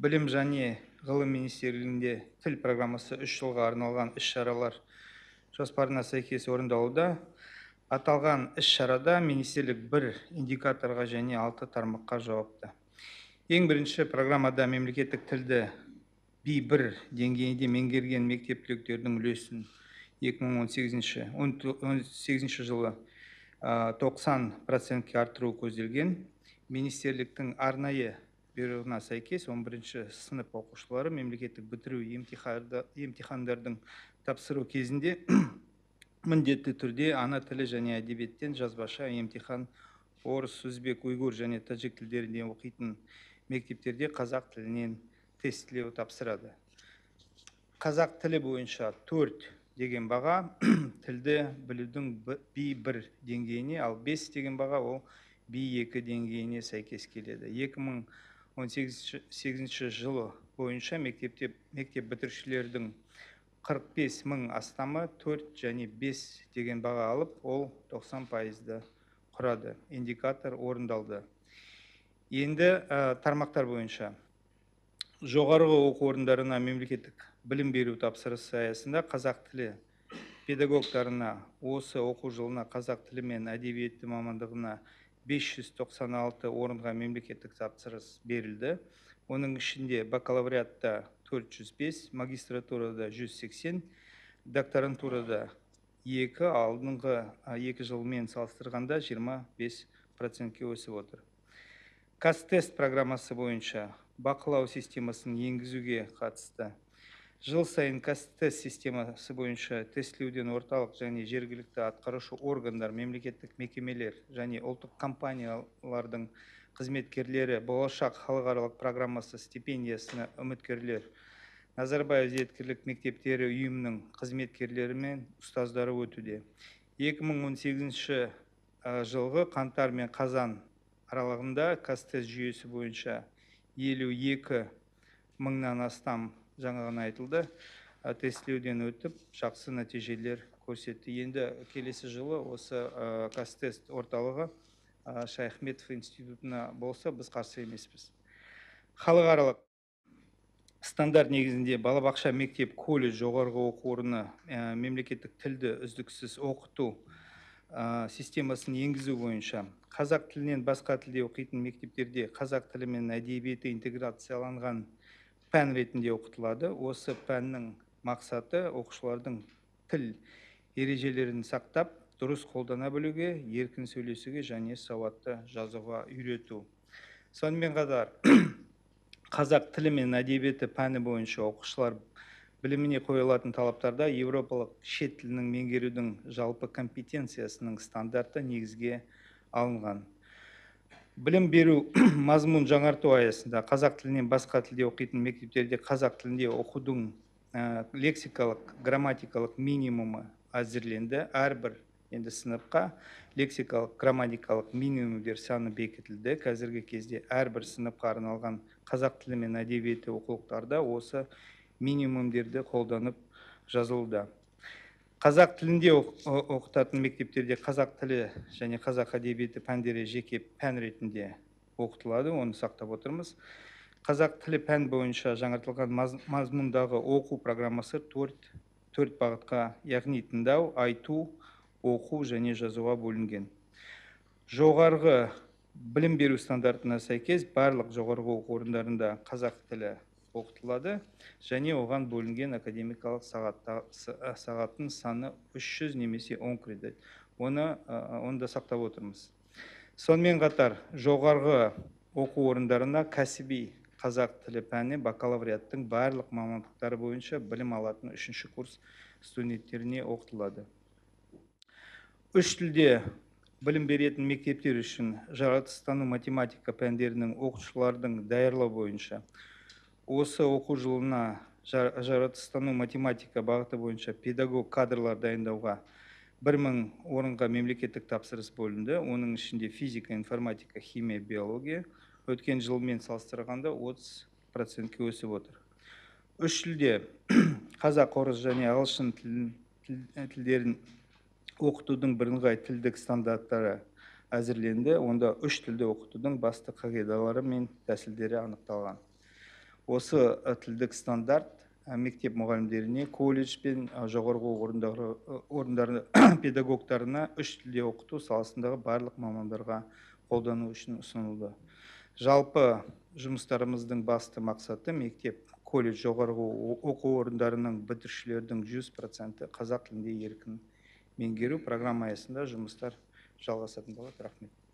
білім және ғылым министрлігінде тіл программасы 3 жылға арналған іс-шаралар жоспарына сәйкес орындалуда. Аталған іс-шарада министрлік бір индикаторға және 6 тармаққа жауапты. Ең бірінші программада мемлекеттік тілді B1 деңгейінде меңгерген мектеп түлектердің үлесін 2018 жылы 90%-ке арттыру көзделген. Министрліктің арнайы бұйрығына сәйкес 11 сынып оқушылары мемлекеттік бітіру емтихандардың тапсыру кезінде міндетті түрде ана тілі және әдебиеттен жазбаша емтихан орыс, өзбек, уйғур және тәжік тілдерінде оқитын мектептерде қазақ тілінен тестілеу тапсырады. Қазақ тілі бойынша 4 деген баға тілді білудің B1 деңгейіне, ал 5 деген баға ол B2 деңгейіне сәйкес келеді. 2018 жылы бойынша мектеп бітірушілердің 45 мың астамы 4 және 5 деген баға алып, ол 90%-ді құрады. Индикатор орындалды. Енді тармақтар бойынша жоғарғы оқу орындарына мемлекеттік білім беру тапсырысы аясында қазақ тілі педагогтарына осы оқу жылына қазақ тілі мен әдебиеті мамандығына 596 орынға мемлекеттік тапсырыс берілді. Оның ішінде бакалавриатта 405, магистратурада 180, докторантурада 2, алдыңғы 2 жылмен салыстырғанда 25%-ке өсіп отыр. Қазтест программасы бойынша бақылау системасын енгізуге қатысты. Жыл сайын Қазтест системасы бойынша тестілеуден орталық және жергілікті атқарушы органдар, мемлекеттік мекемелер және ұлттық компаниялардың қызметкерлері болашақ халықаралық программасы стипендиясына үміткерлер, Назарбаев зияткерлік мектептері ұйымының қызметкерлері мен ұстаздары өтуде. 2018 жылғы қаңтар мен қазан аралығында Қазтест жүйесі бойынша 52 мыңнан астам жаңағын айтылды, тестілеуден өтіп, жақсы нәтижелер көрсетті. Енді келесі жылы осы Қазтест орталығы Шайхметов институтына болса, біз қарсы емеспіз. Халықаралық стандарт негізінде балабақша, мектеп, колледж, жоғарғы оқу орны мемлекеттік тілді үздіксіз оқыту системасын енгізу бойынша қазақ тілінен басқа тілде оқитын мектептерде қазақ тілі мен әдебиеті интеграцияланған пән ретінде оқытылады. Осы пәннің мақсаты оқушылардың тіл ережелерін сақтап, дұрыс қолдана білуге, еркін сөйлесуге және сауатты жазуға үйрету. Сонымен қатар қазақ тілі мен әдебиеті пәні бойынша оқушылар біліміне қойылатын талаптарда еуропалық шет тілінің меңгерудің жалпы компетенциясының стандарты негізге алынған. Білім беру мазмұн жаңарту аясында қазақ тілінен басқа тілде оқитын мектептерде қазақ тілінде оқудың лексикалық, грамматикалық минимумы әзірленді. Әрбір енді сыныпқа лексикалық, грамматикалық минимумдер саны бекітілді. Қазіргі кезде әрбір сыныпқа арналған қазақ тілі мен әдебиеті оқулықтарда осы минимумдерді қолданып жазылуда. Қазақ тілінде оқытатын мектептерде қазақ тілі және қазақ әдебиеті пәндері жеке пән ретінде оқытылады, оны сақтап отырмыз. Қазақ тілі пән бойынша жаңартылған мазмұндағы оқу программасы 4 бағытқа, яғни тыңдау, айту, оқу және жазуға бөлінген. Жоғарғы білім беру стандартына сәйкес барлық жоғарғы оқу орындарында қазақ тілі оқытылады және оған бөлінген академикалық сағаттың саны 300 немесе 10 кредит. Оны да сақтап отырмыз. Сонымен қатар жоғарғы оқу орындарына кәсіби қазақ тілі пәні бакалавриаттың барлық мамандықтары бойынша білім алатын 3-ші курс студенттеріне оқытылады. 3 тілде білім беретін мектептер үшін жаратылыстану математика пәндерінің оқушылардың даярлау бойынша осы оқу жылына жаратылыстану математика бағыты бойынша педагог кадрлар дайындауға 1000 орынға мемлекеттік тапсырыс бөлінді. Оның ішінде физика, информатика, химия, биология өткен жылмен салыстырғанда 30%-ке өсіп отыр. 3 тілде қазақ, орыс және ағылшын тілдерін оқытудың бірыңғай тілдік стандарттары әзірленді. Онда 3 тілде оқытудың басты қағидалары мен тәсілдері анықталған. Осы тілдік стандарт мектеп мұғалімдеріне, колледж бен жоғарғы орындары педагогтарына үш тілде оқыту саласындағы барлық мамандарға қолдану үшін ұсынылды. Жалпы жұмыстарымыздың басты мақсаты мектеп, колледж, жоғарғы оқу орындарының бітірушілердің 100% қазақ тілінде еркін меңгеру. Программа аясында жұмыстар жалғасатын болады. Рахмет.